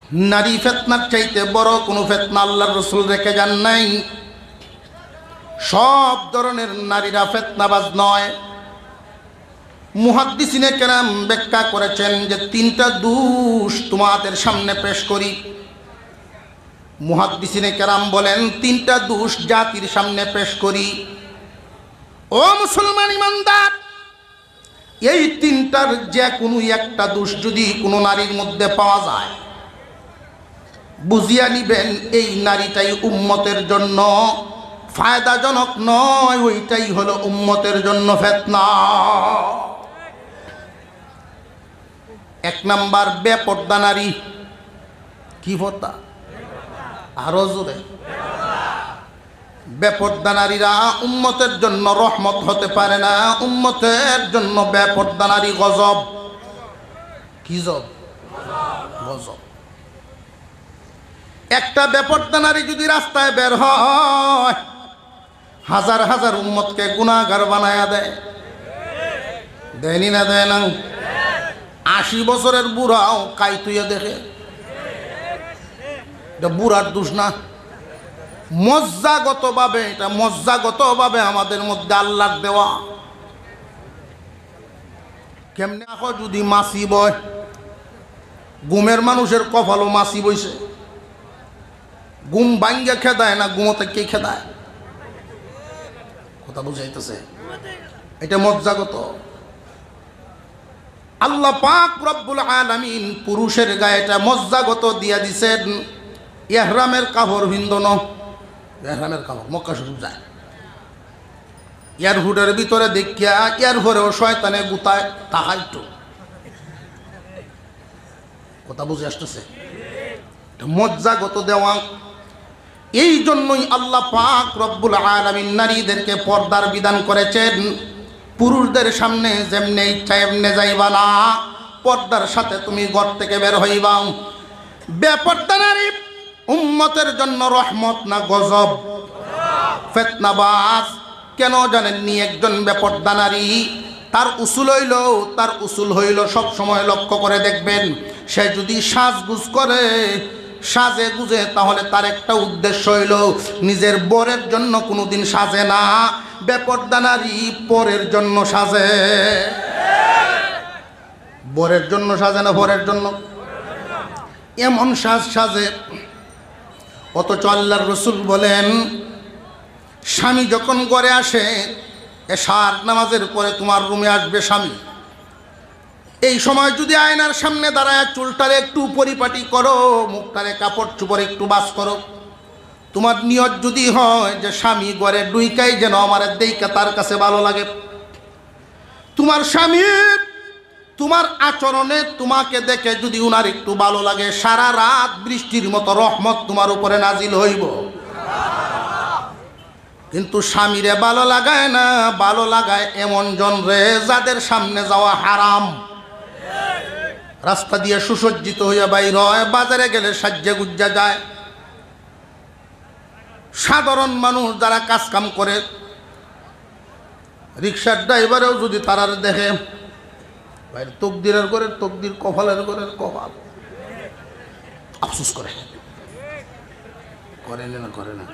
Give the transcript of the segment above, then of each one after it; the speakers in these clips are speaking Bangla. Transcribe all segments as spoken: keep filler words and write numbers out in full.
নারী ফিতনার চাইতে বড় কোনো ফিতনা আল্লাহর রাসূল রেখে যান নাই। সব ধরনের নারীরা ফিতনাবাজ নয়। মুহাদ্দিসিনে কেরাম ব্যাখ্যা করেছেন যে তিনটা দোষ তোমাদের সামনে পেশ করি। মুহাদ্দিসিনে কেরাম বলেন তিনটা দোষ জাতির সামনে পেশ করি। ও মুসলমান ইমানদার, এই তিনটার যে কোনো একটা দোষ যদি কোনো নারীর মধ্যে পাওয়া যায়, বুঝিয়া নিবেন এই নারীটাই উম্মতের জন্য ফায়দাজনক নয়, ওইটাই হলো উম্মতের জন্য ফিতনা। এক নাম্বার বেপর্দা নারী। কি পর্দা? আরো জোরে। বেপর্দা নারীরা উম্মতের জন্য রহমত হতে পারে না, উম্মতের জন্য বেপর্দা নারী গজব। কি জব? গজব। একটা বেপর্দা নারী যদি রাস্তায় বের হয়, হাজার হাজার উম্মতকে গুনাহগার বানায়া দেয়। দেয়নি না? দেয় না? আশি বছরের বুড়াও কাইতুইয়া দেখে। এটা বুড়ার দোষ না, মজ্জাগত ভাবে, এটা মজ্জাগত ভাবে আমাদের মধ্যে আল্লাহর দেওয়া। কেমনে আখো যদি মাছি বয়, গুমের মানুষের কপালও মাছি বইছে। গুম ভাঙ্গে খেদায় না, গুমতে কে খেদায়? কথা বুঝাইতেছে? এটা মজ্জাগত। আল্লাহ পাক রব্বুল আলামিন পুরুষের গায়ে এটা মজ্জাগত দিয়া দিছেন। ইহরামের কাপড় ভিন্দন, ইহরামের কাপড় মক্কা শরীফ যায়, এয়ারহুডের ভিতরে দেখিয়া এয়ারপরেও শয়তানে গুতায় তাহাইতো। কথা বুঝে আসতেছে? মজ্জাগত দেওয়া। এই জন্যই আল্লাহ পাক রব্বুল আলামিন নারীদেরকে পর্দার বিধান করেছেন। পুরুষদের সামনে যেমনে ইচ্ছা এমনে যাইবা না, পর্দার সাথে তুমি ঘর থেকে বের হইবা। বেপর্দা নারী উম্মতের জন্য রহমত না গজব? ফিতনাবাজ। কেন জানেননি? একজন বেপর্দা নারী তার উসুল হইল, তার উসুল হইল সব সময় লক্ষ্য করে দেখবেন, সে যদি সাজগুজ করে, সাজে গুজে, তাহলে তার একটা উদ্দেশ্য হইল নিজের বরের জন্য কোনোদিন সাজে না। বেপর্দা নারী পরের জন্য সাজে। বরের জন্য সাজে না, পরের জন্য। এমন সাজ সাজে, অথচ আল্লাহর রাসূল বলেন স্বামী যখন ঘরে আসে, এশার নামাজের পরে তোমার রুমে আসবে স্বামী, এই সময় যদি আয়নার সামনে দাঁড়ায় চুলটারে একটু পরিপাটি করো, মুখটারে কাপড় চুপড় একটু বাস করো, তোমার নিয়ত যদি হয় যে স্বামী ঘরে ডুইকাই যেন আমার দেইকা তার কাছে ভালো লাগে, তোমার স্বামী তোমার আচরণে তোমাকে দেখে যদি উনার একটু ভালো লাগে, সারা রাত বৃষ্টির মতো রহমত তোমার উপরে নাজিল হইব। কিন্তু স্বামীরে ভালো লাগায় না, ভালো লাগায় এমন জনরে যাদের সামনে যাওয়া হারাম। রাস্তা দিয়ে সুসজ্জিত হইয়া বাইর হয়, বাজারে গেলে সাজ্জা গুজ্জা যায়। সাধারণ মানুষ যারা কাজ কাম করে, রিক্সার ড্রাইভারেও যদি তারা দেখে, বাইরে তকদিরের করে তকদির, কপালের করে কপাল, আফসোস করে। করে না? করে না?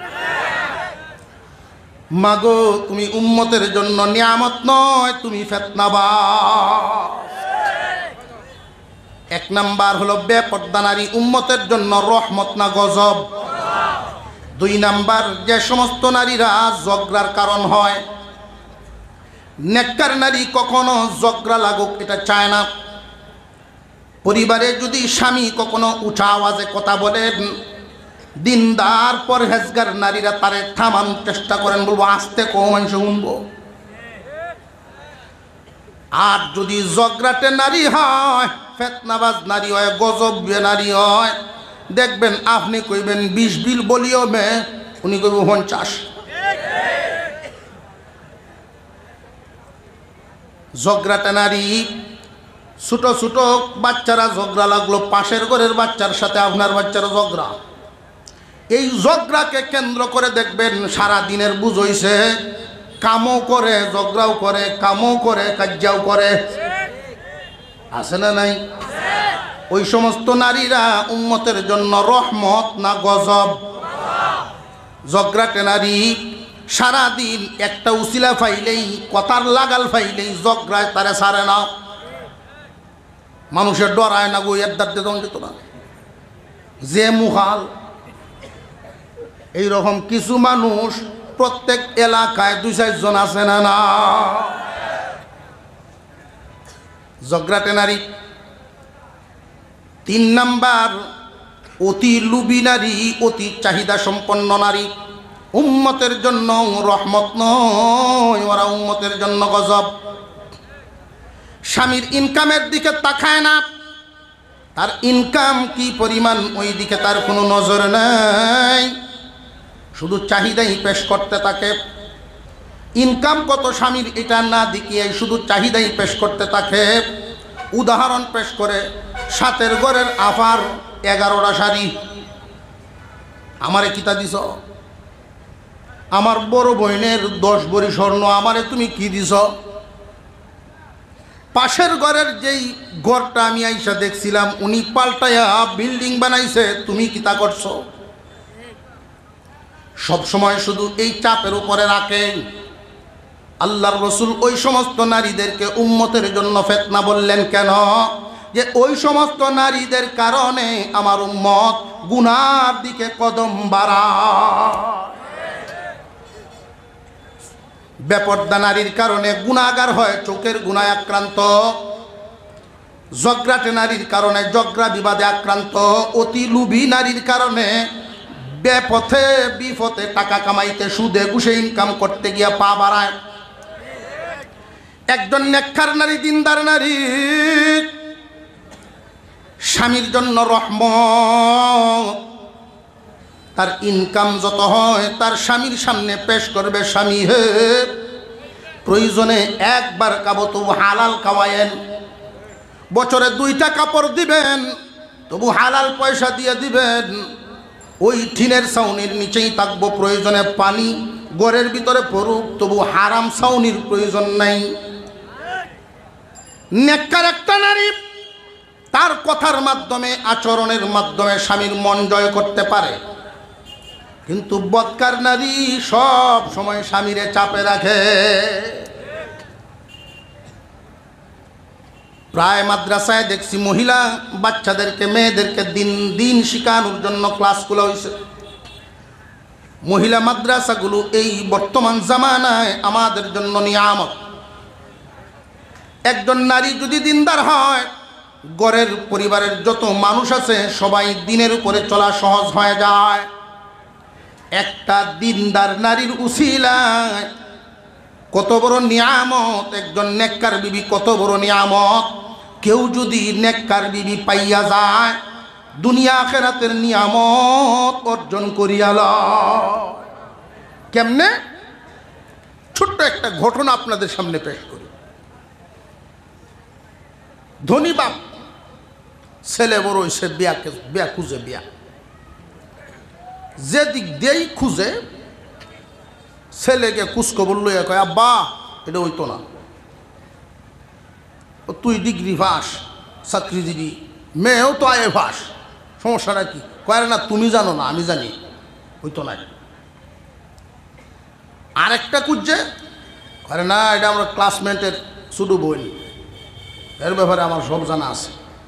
মাগো, তুমি উম্মতের জন্য নিয়ামত নয়, তুমি ফিতনাবাজ। এক নাম্বার হলো বেপর্দা নারী উম্মতের জন্য রহমত না গজব? দুই নাম্বার, যে সমস্ত নারীরা ঝগড়ার কারণ হয়। নেককার নারী কখনো ঝগড়া লাগুক এটা চায় না। পরিবারে যদি স্বামী কখনো উঁচা আওয়াজে কথা বলেন, দিনদার পরহেজগার নারীরা তারে থামানোর চেষ্টা করেন, বলবো আস্তে কম মানুষ শুনবো। আর যদি ঝগড়াটে নারী হয়, ফিতনাবাজ নারী হয়, গজব নারী হয়, দেখবেন আপনি কইবেন বিশ বিল বলিও মে, উনি কইব পঞ্চাশ। ঝগড়াটে নারী, ছোট ছোট বাচ্চারা ঝগড়া লাগলো, পাশের ঘরের বাচ্চার সাথে আপনার বাচ্চার ঝগড়া, এই ঝগড়াকে কেন্দ্র করে দেখবেন সারা দিনের বুঝ হইছে, কামও করে ঝগড়াও করে, কামও করে কাজ্জাও করে। আছে না নাই? ওই সমস্ত নারীরা উম্মতের জন্য রহমত না গজব? জগরাটে নারী সারাদিন একটা উসিলা ফাইলেই, কথার লাগাল ফাইলেই জগরায় তারে সারে না, মানুষের ডরায় না, গো এদার দেন যেত না, যে মুহাল। এইরকম কিছু মানুষ প্রত্যেক এলাকায় দুই চারজন আছে না না? জগরাটে নারী। তিন নাম্বার, অতি লুবি নারী, অতি চাহিদা সম্পন্ন নারী। উম্মতের জন্য রহমত নয়, ওরা উম্মতের জন্য গজব। স্বামীর ইনকামের দিকে তাকায় না, তার ইনকাম কি পরিমাণ ওই দিকে তার কোনো নজর নাই, শুধু চাহিদাই পেশ করতে থাকে। ইনকাম কত স্বামীর এটা না দেখিয়ে শুধু চাহিদাই পেশ করতে থাকে। উদাহরণ পেশ করে, সাতের ঘরের আফার এগারোটা শাড়ি, আমারে কিতা দিছ? আমার বড় বোনের দশ ভরি স্বর্ণ, আমারে তুমি কি দিছ? পাশের ঘরের যেই ঘরটা আমি আইসা দেখছিলাম, উনি পাল্টায়া বিল্ডিং বানাইছে, তুমি কিতা করছো? সব সময় শুধু এই চাপের উপরে রাখেন। আল্লাহর রসুল ওই সমস্ত নারীদেরকে উম্মতের জন্য ফিতনা বললেন। কেন? যে ওই সমস্ত নারীদের কারণে আমার উম্মত গুনার দিকে কদম বাড়ায়। বেপর্দা নারীর কারণে গুনাহগার হয়, চোখের গুনায় আক্রান্ত। জগরাটে নারীর কারণে জগরা বিবাদে আক্রান্ত। অতি লুভী নারীর কারণে বেপথে বিপথে টাকা কামাইতে, সুদে ঘুষে ইনকাম করতে গিয়া পা বাড়ায়। একজন নেককার নারী, দিনদার নারী, স্বামীর জন্য রহমত। তার ইনকাম যত হয় তার স্বামীর সামনে পেশ করবে, স্বামী হে প্রয়োজনে একবার কাবো তবু হালাল খাওয়ায়েন, বছরে দুইটা কাপড় দিবেন তবু হালাল পয়সা দিয়ে দিবেন। ওই টিনের ছাউনির নিচেই থাকবো, প্রয়োজনে পানি ঘরের ভিতরে পড়ুক, তবু হারাম ছাউনির প্রয়োজন নাই। নেককার একটা নারী তার কথার মাধ্যমে, আচরণের মাধ্যমে স্বামীর মন জয় করতে পারে, কিন্তু বদকার নারী সব সময় স্বামীরে চাপে রাখে। প্রায় মাদ্রাসায় দেখছি মহিলা বাচ্চাদেরকে, মেয়েদেরকে দিন দিন শিখানোর জন্য ক্লাসগুলো হয়েছে। মহিলা মাদ্রাসাগুলো এই বর্তমান জামানায় আমাদের জন্য নিয়ামত। একজন নারী যদি দিনদার হয়, ঘরের পরিবারের যত মানুষ আছে সবাই দিনের উপরে চলা সহজ হয়ে যায়। একটা দিনদার নারীর উসিলায় কত বড় নিয়ামত, একজন নেককার বিবি কত বড় নিয়ামত। কেউ যদি নেককার বিবি পাইয়া যায়, দুনিয়া আখিরাতের নিয়ামত অর্জন করিয়া লয়। কেমনে? ছোট্ট একটা ঘটনা আপনাদের সামনে পেশ করি। ধনী বাপ, ছেলে বড় হইছে, বিয়াকে বিয়া খুঁজে, বিয়া যে দিক দিয়েই খুঁজে, ছেলেকে কুচখবর লইয়া কয়, আব্বা এটা হইতো না, তুই ডিগ্রি পাস, চাকরিজীবী, মেয়েও তো আয়ে পাস, সমস্যাটা কি? কয় না তুমি জানো না, আমি জানি, হইতো না। আরেকটা খুঁজছে, কয় না এটা আমরা ক্লাসমেটের শুধু বই, এর ব্যাপারে আমার সব জানা আছে।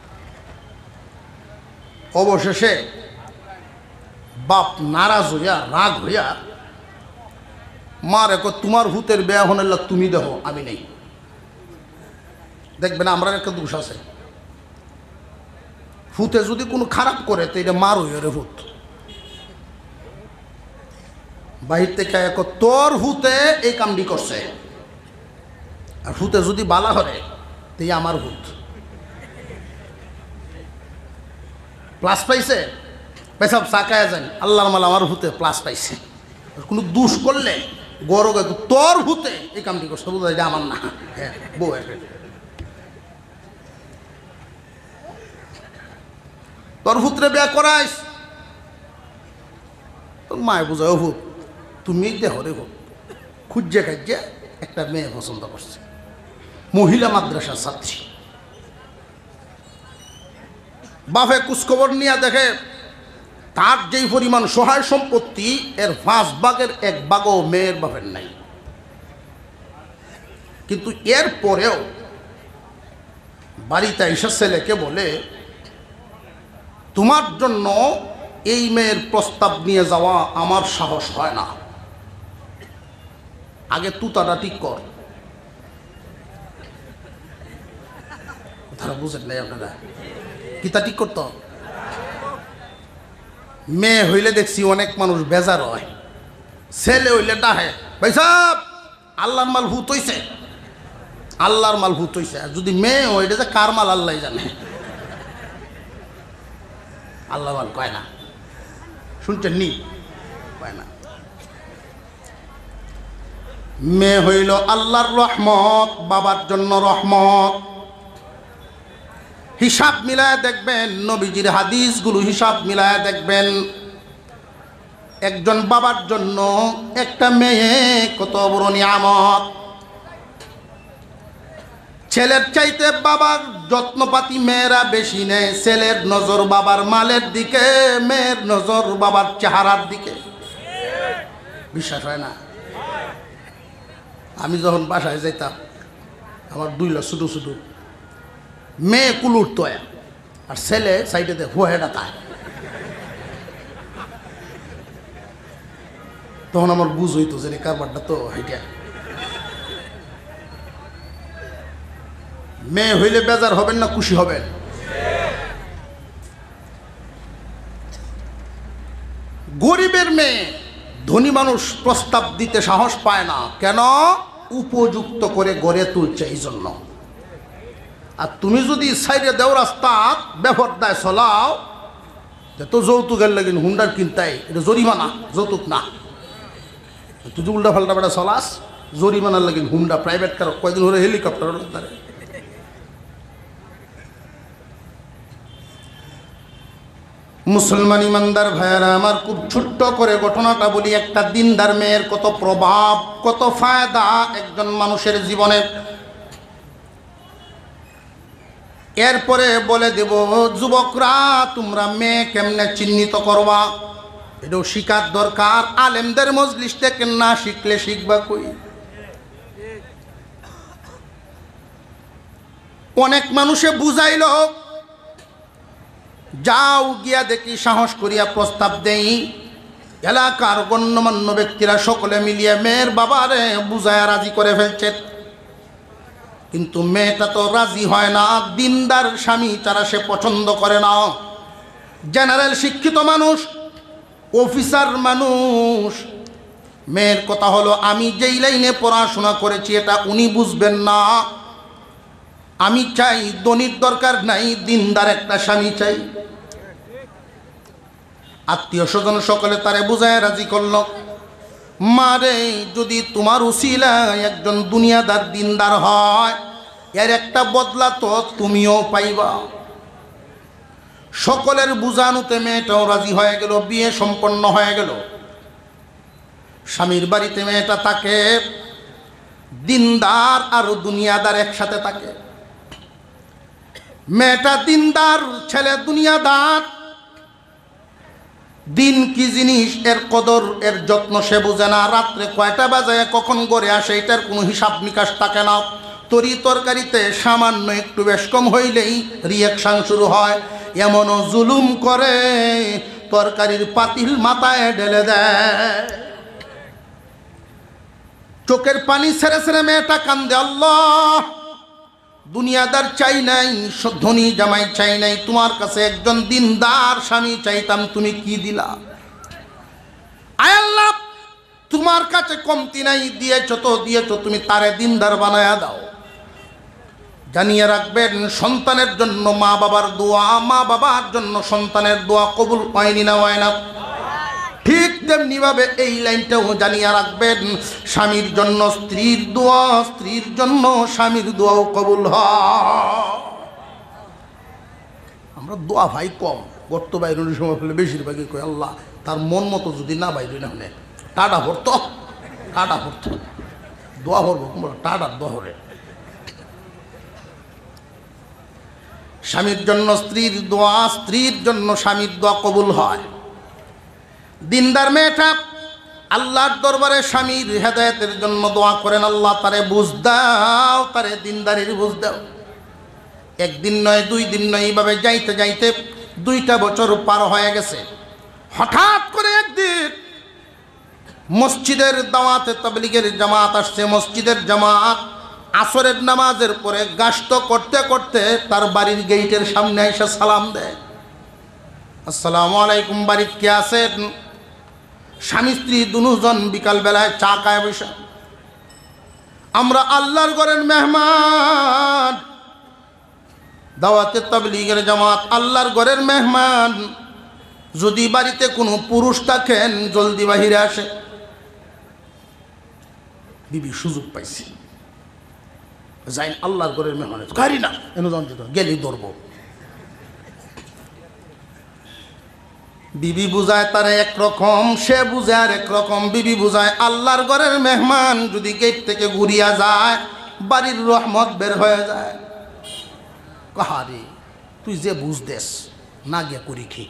অবশেষে বাপ নারাজ হইয়া, রাগ হইয়া মা রেখো, তোমার হুতের বেয়া হনের তুমি দেখো, আমি নেই। দেখবেন আমরা একটা দোষ আছে, হুতে যদি কোনো খারাপ করে তো এটা মার হইয়া রে হুত। বাহির থেকে এক তোর হুতে এই কামটি করছে, আর হুতে যদি বালা হরে তো আমার হুত। প্লাস পাইছে, পেশাব চাকায় যান, আল্লাহর মাল আমার হুতে প্লাস পাইছে। কোনো দুষ করলে গরো তোর হুতে এই কামটি করছে, বুঝা এটা আমার না, হ্যাঁ বউ। তোর হুতরে বিয়া করাইস, তোর মায় বুঝায় হুত, তুমি দেহ রে হুত। খুঁজে খাইজে একটা মেয়ে পছন্দ করছে, মহিলা মাদ্রাসার ছাত্রী। বাপে কুচখবর নিয়ে দেখে তার যেই পরিমাণ সহায় সম্পত্তি এর পাঁচ ভাগের এক ভাগও মেয়ের বাপের নাই। কিন্তু এর পরেও বাড়িতে এসে ছেলেকে বলে, তোমার জন্য এই মেয়ের প্রস্তাব নিয়ে যাওয়া আমার সাহস হয় না, আগে তুতাটা ঠিক কর। তারা বুঝেন নাই আপনারা, কিতা ঠিক করতো? মেয়ে হইলে দেখছি অনেক মানুষ বেজার হয়, ছেলে হইলে ডাহে, ভাই সাহেব আল্লাহর মাল ভূত হইছে, আল্লাহর মাল ভূত হইছে। যদি মেয়ে হয় এটা যে কার মাল আল্লাহ জানে, আল্লাহ মাল কয় না। শুনছেন নি? কয় না। মেয়ে হইল আল্লাহর রহমত, বাবার জন্য রহমত। হিসাব মিলায় দেখবেন, নবীজির হাদিসগুলো হিসাব মিলায় দেখবেন, একজন বাবার জন্য একটা মেয়ে কত বড় নিয়ামত। ছেলের চাইতে বাবার যত্নপাতি মেয়েরা বেশি নেয়। ছেলের নজর বাবার মালের দিকে, মেয়ের নজর বাবার চেহারার দিকে। বিশ্বাস হয় না? আমি যখন বাসায় যাইতাম, আমার দুইলা ছোটো ছোটো মেয়ে কুলুর তো, আর ছেলে সাইডেতে হুয়াটা তাই। তখন আমার বুঝ হইতো যে কারবারটা তো হেঁটে। মেয়ে হইলে বেজার হবেন না খুশি হবেন? গরিবের মেয়ে ধনী মানুষ প্রস্তাব দিতে সাহস পায় না, কেন? উপযুক্ত করে গড়ে তুলছে এই জন্য। আর তুমি যদি সাইডে দেও রাস্তা ব্যবহার দেয় চলাও, তো যৌতুকের লাগিন হুন্ডার কিনতাই, এটা জরিমানা, যৌতুক না। তুই যে উল্টা ফাল্টা বেড়া চলাস, জরিমানার লাগিন হুন্ডা প্রাইভেট কার, কয়দিন হলে হেলিকপ্টার। মুসলমান ইমানদার ভাইয়ারা আমার, খুব ছোট্ট করে ঘটনাটা বলি। একটা দিনদার মেয়ের কত প্রভাব, কত ফায়দা একজন মানুষের জীবনে। এরপরে বলে দেব, যুবকরা তোমরা মেয়ে কেমনে চিহ্নিত করবা এটাও শিকার দরকার। আলেমদের মজলিস থেকে না শিখলে শিখবা কই? অনেক মানুষে বুঝাইল, যাও গিয়া দেখি সাহস করিয়া প্রস্তাব দেই। এলাকার গণ্যমান্য ব্যক্তিরা সকলে মিলিয়ে মেয়ের বাবারে বুঝায়া রাজি করে ফেলছে, কিন্তু মেয়েটা তো রাজি হয় না। দিনদার স্বামী ছাড়া সে পছন্দ করে না। জেনারেল শিক্ষিত মানুষ, অফিসার মানুষ, মেয়ের কথা হলো আমি যেই লাইনে পড়াশোনা করেছি এটা উনি বুঝবেন না। আমি চাই, ধনীর দরকার নাই, দিনদার একটা স্বামী চাই। আত্মীয় স্বজন সকলে তারে বুঝায় রাজি করল। মারে, যদি তোমার উসিলায় একজন দুনিয়াদার দিনদার হয়, এর একটা বদলা তো তুমিও পাইবা। সকলের বুঝানোতে মেয়েটাও রাজি হয়ে গেল, বিয়ে সম্পন্ন হয়ে গেল। স্বামীর বাড়িতে মেয়েটা থাকে, দিনদার আর দুনিয়াদার একসাথে থাকে। মেয়েটা দিনদার, ছেলে দুনিয়াদার। দিন কি জিনিস, এর কদর, এর যত্ন সে বোঝে না। রাত্রে কয়টা বাজায় কখন গড়ে আসে এটার কোনো হিসাব নিকাশ থাকে না। তরি তরকারিতে সামান্য একটু বেশ কম হইলেই রিয়াকশান শুরু হয়। এমনও জুলুম করে তরকারির পাতিল মাথায় ঢেলে দেয়। চোখের পানি ছেড়ে ছেড়ে মেয়েটা কান্দে, আল্লাহ দুনিয়াদার চাই নাই, ধনী জামাই চাই নাই, তোমার কাছে একজন দিনদার স্বামী চাইতাম, তুমি কি দিলা? আয় আল্লাহ, তোমার কাছে কমতি নাই, দিয়েছ তো দিয়েছ, তুমি তারে দিনদার বানায়া দাও। জানিয়ে রাখবেন, সন্তানের জন্য মা বাবার দোয়া, মা বাবার জন্য সন্তানের দোয়া কবুল হয়নি না হয় না? ঠিক তেমনি ভাবে এই লাইনটাও জানিয়ে রাখবেন, স্বামীর জন্য স্ত্রীর দোয়া, স্ত্রীর জন্য স্বামীর দোয়াও কবুল হয়। আমরা দোয়া ভাই কম, গর্ত বাইরের সময় ফেলে বেশিরভাগই কই আল্লাহ তার মন মতো যদি না বাইরে না হলে টাটা ভরত, টাটা ভরত, দোয়া ভরবো টাটার দোয়া হরে। স্বামীর জন্য স্ত্রীর দোয়া, স্ত্রীর জন্য স্বামীর দোয়া কবুল হয়। দিনদার মেয়েটা আল্লাহর দরবারে স্বামীর হেদায়েতের জন্য দোয়া করেন, আল্লাহ তারে বুঝ দাও, তারে দিনদারির বুঝ দাও। একদিন নয়, দুই দিন নয়, এইভাবে যাইতে যাইতে দুইটা বছর পার হয়ে গেছে। হঠাৎ করে একদিন মসজিদের দাওয়াতে তাবলীগের জামাত আসছে। মসজিদের জামাত আসরের নামাজের পরে গাশত করতে করতে তার বাড়ির গেইটের সামনে এসে সালাম দেয়, আসসালামু আলাইকুম, বাড়িতে কে আছেন? স্বামী স্ত্রী দুজন বিকালবেলায় চা খায় বসে, আমরা আল্লাহর ঘরের মেহমান, দাওয়াতে তাবলীগের জামাত আল্লাহর ঘরের মেহমান, যদি বাড়িতে কোনো পুরুষ থাকেন জলদি বাহিরে আসে। বিবি সুযোগ পাইছি, যাই আল্লাহর ঘরের মেহমান, গাড়ি না এনে গেলি ধরবো। বিবি বুঝায় তারা একরকম, সে বুঝায় আর একরকম। বিবি বুঝায় আল্লাহর ঘরের মেহমান যদি গেট থেকে ঘুরিয়া যায় বাড়ির রহমত বের হয়ে যায়। কাহারে তুই যে বুঝদেস না গিয়া করি কি।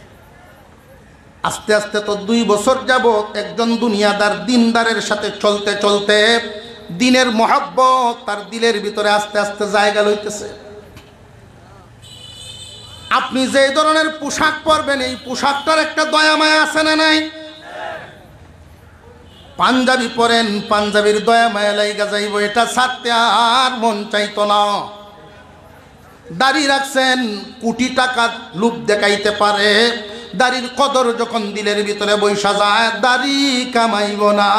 আস্তে আস্তে তো দুই বছর যাবত একজন দুনিয়াদার দিনদারের সাথে চলতে চলতে দিনের মহব্বত তার দিলের ভিতরে আস্তে আস্তে জায়গা লইতেছে। আপনি যে ধরনের পোশাক পরবেন এই পোশাকটার একটা দয়া মায়া আছে না নাই? পাঞ্জাবি পরেন, পাঞ্জাবির দয়া মায়া লাইগা যাইব, এটা ছাড়তে আর মন চাইতো না। দাড়ি রাখছেন, কোটি টাকা লোভ দেখাইতে পারে, দাড়ির কদর যখন দিলের ভিতরে বৈশা যায় দাড়ি কামাইব না।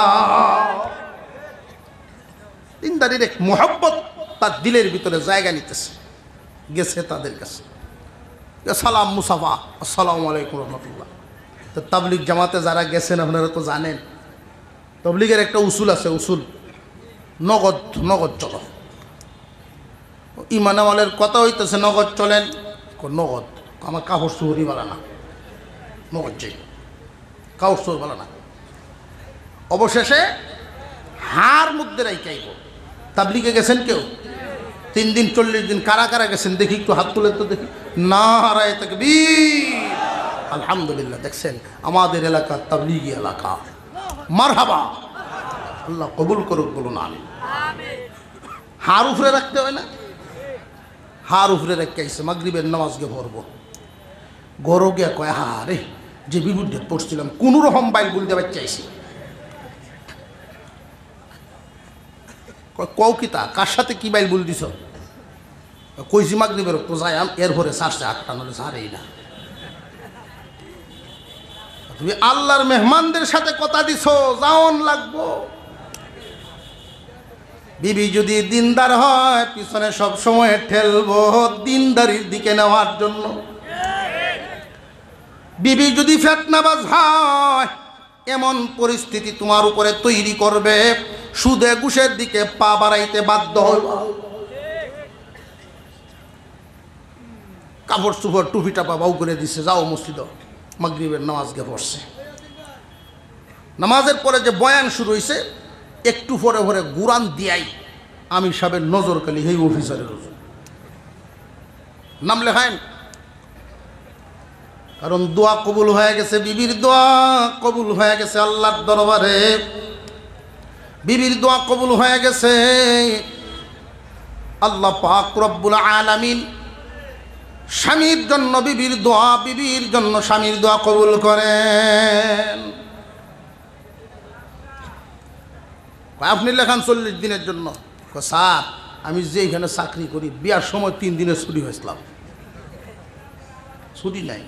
তিন দাড়ির এক মোহব্বত তার দিলের ভিতরে জায়গা নিতেছে, গেছে তাদের কাছে সালাম মুসাফা, আসসালামু আলাইকুম রহমতুল্লাহ। তো তাবলিগ জামাতে যারা গেছেন আপনারা তো জানেন তাবলিগের একটা উসুল আছে, উসুল নগদ নগদ চলো। ইমান আমলের কথা হইতেছে নগদ চলেন, নগদ আমার কাপড় চুরি বলা না, নগদ যাই কাপড় চোর বলা না। অবশেষে হার মধ্যে রাইকাইব। তাবলিগে গেছেন কেউ তিন দিন চল্লিশ দিন কারা কারা গেছেন দেখি, একটু হাত তুলে তো দেখি। নারায়ে তাকবীর, আলহামদুলিল্লাহ। দেখছেন আমাদের এলাকা তাবলিগি এলাকা, মারহাবা, আল্লাহ কবুল করুক, বলুন আমিন। হার উপরে রাখতে হয় না, হার উপরে রেখে আইসে মাগরিবের নামাজ গিয়ে ভরবো। গরো গিয়া কয় হা রে যে বিবুদ্ধে পড়ছিলাম কোন রকম বাইল বলতে চাইছি। কও কি তা কার সাথে কি বাইল বল দিছ? কইছি মাগরিবের তো যাই এর ভরে সারছে আটটা, নলে সারেই না। তুমি আল্লাহর মেহমানদের সাথে কথা দিছো, যাওন লাগবো। বিবি যদি দিনদার হয় পিছনে সব সময় ঠেলবো দিনদারির দিকে নেওয়ার জন্য। বিবি যদি ফিতনাবাজ হয় এমন পরিস্থিতি তোমার উপরে তৈরি করবে সুদে ঘুষের দিকে পা বাড়াইতে বাধ্য হইবা। কাপড় চুপড় টুপি টাপা বাউ করে দিছে, যাও মসজিদ মাগরিবের নামাজ গে পড়ছে। নামাজের পরে যে বয়ান শুরু হয়েছে একটু পরে পরে গুরান দিয়াই আমির সাহেবের নজর কালি এই অফিসারের নাম লেখায়, কারণ দোয়া কবুল হয়ে গেছে, বিবির দোয়া কবুল হয়ে গেছে আল্লাহর দরবারে, বিবির দোয়া কবুল হয়ে গেছে। আল্লাহ পাক রব্বুল আলামিন স্বামীর জন্য বিবির দোয়া, বিবির জন্য স্বামীর দোয়া কবুল করেন। আপনি লেখান চল্লিশ দিনের জন্য। স্যার আমি যে এখানে চাকরি করি বিয়ার সময় তিন দিনের ছুটি হয়েছিলাম, ছুটি নাই।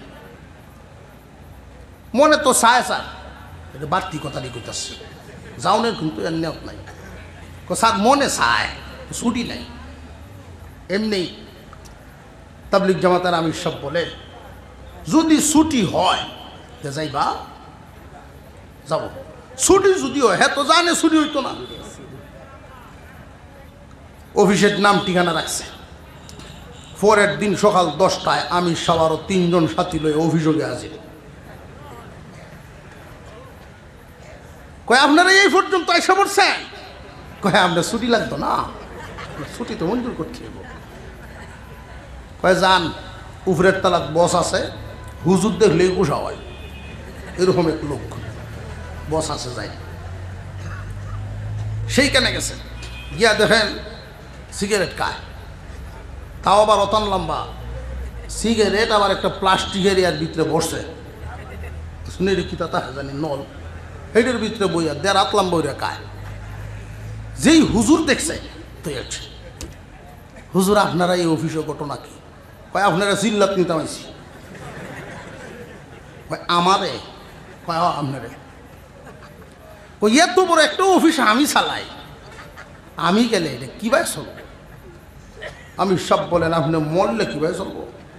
মনে তো চায় স্যার, এটা বাড়তি কথাটি কইতাছে, যাওনের কিন্তু এর নেওয়া নাই। স্যার মনে চায়, ছুটি নাই। এমনি তাবলিগ জামাতের আমির সব বলে যদি ছুটি হয় যাইবা, যাব। ছুটি যদি হয় হ্যাঁ তো জানে ছুটি হইতো না। অফিসের নাম ঠিকানা রাখছে। পরের দিন সকাল দশটায় আমি সবারও তিনজন সাথী লয়ে অভিযোগে হাজির। কয় আপনারা এই পর্যন্ত এসে পড়ছেন? কয় আপনার ছুটি লাগতো না, ছুটি তো মঞ্জুর করতে হবে। কয় যান উপরের তালাত বস আছে, হুজুর দেখলেই গুসা হয়, এরকম এক লোক বস আছে যাই। সেইখানে গেছে, গিয়া দেখেন সিগারেট খায়, তাও আবার অতন লম্বা সিগারেট, আবার একটা প্লাস্টিকের ইয়ার ভিতরে বসছে, শুনে রেখি তা জানি নল, সেইটার ভিতরে বইয়া দেড় হাত লম্বা বইয়া খায়। যেই হুজুর দেখছে তো আছে, হুজুর আপনারা এই অফিসে ঘটনা কি? কয় আপনারা জিল্লাত নিতে পাইছি। কয় আমারে? কয় আপনারে। কই এত বড় একটা অফিস আমি চালাই, আমি গেলে এটা কীভাবে চলব? আমি সব বলেন আপনি মরলে কীভাবে চলব?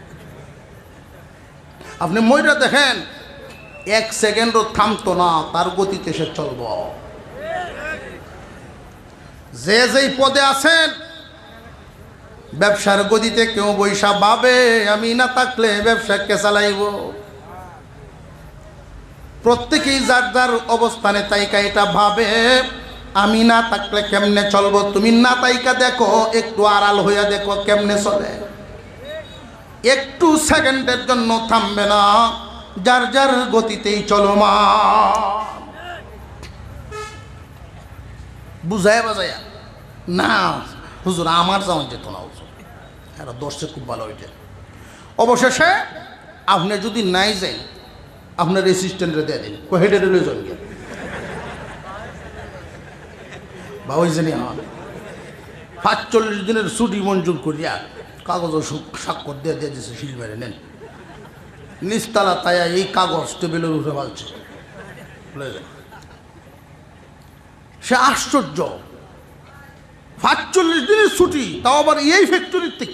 আপনি মইরা দেখেন এক সেকেন্ডও থামতো না, তার গতিতে সে চলব। যে যেই পদে আছেন ব্যবসার গতিতে কেউ বৈশা ভাবে আমি না থাকলে ব্যবসা কে চালাইব। প্রত্যেকেই যার যার অবস্থানে তাইকা এটা ভাবে আমি না থাকলে কেমনে চলবো। তুমি না তাইকা দেখো, একটু আড়াল হইয়া দেখো কেমনে চলে। একটু সেকেন্ডের জন্য থামবে না, যার যার গতিতেই চলো মা। বুঝায় বাজায়া না হুজুর আমার যাওয়া যেত না, হুজুর এটা দর্শক খুব ভালো হইতে। অবশেষে আপনি যদি নাই যাই আপনার অ্যাসিস্ট্যান্টরে দিয়ে দিন, হেডের জন গিয়ে বা ওই জন্য আমার পাঁচচল্লিশ দিনের ছুটি মঞ্জুর করিয়া কাগজ স্বাক্ষর দিয়ে দিয়ে দিয়েছে শিলবারে নেন। নিচতলা তাইয়া এই কাগজ টেবিলের উঠে ফেলছে। সে আশ্চর্য, পাঁচচল্লিশ দিনের ছুটি, তাও আবার এই ফ্যাক্টরির থেকে।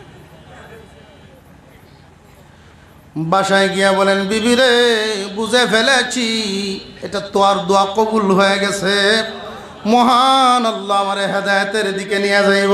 বাসায় গিয়া বলেন বিবি রে বুঝে ফেলেছি, এটা তোর দোয়া কবুল হয়ে গেছে, মহান আল্লাহ আমারে হেদায়েতের দিকে নিয়ে যাইব।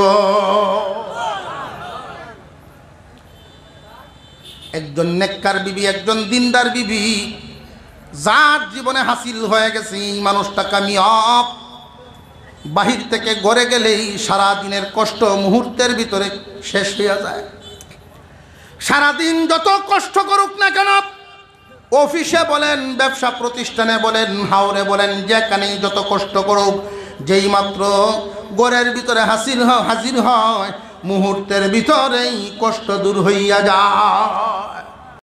একজন নেককার বিবি, একজন দিনদার বিবি, যার জীবনে হাসিল হয়ে গেছে এই মানুষটা কামিয়াব। বাহির থেকে ঘরে গেলেই সারা দিনের কষ্ট মুহূর্তের ভিতরে শেষ হয়ে যায়। সারাদিন যত কষ্ট করুক না কেন, অফিসে বলেন, ব্যবসা প্রতিষ্ঠানে বলেন, হাওরে বলেন, যেখানেই যত কষ্ট করুক, যেই মাত্র ঘরের ভিতরে হাসির হাজির হয় মুহূর্তের ভিতরেই কষ্ট দূর হইয়া যায়।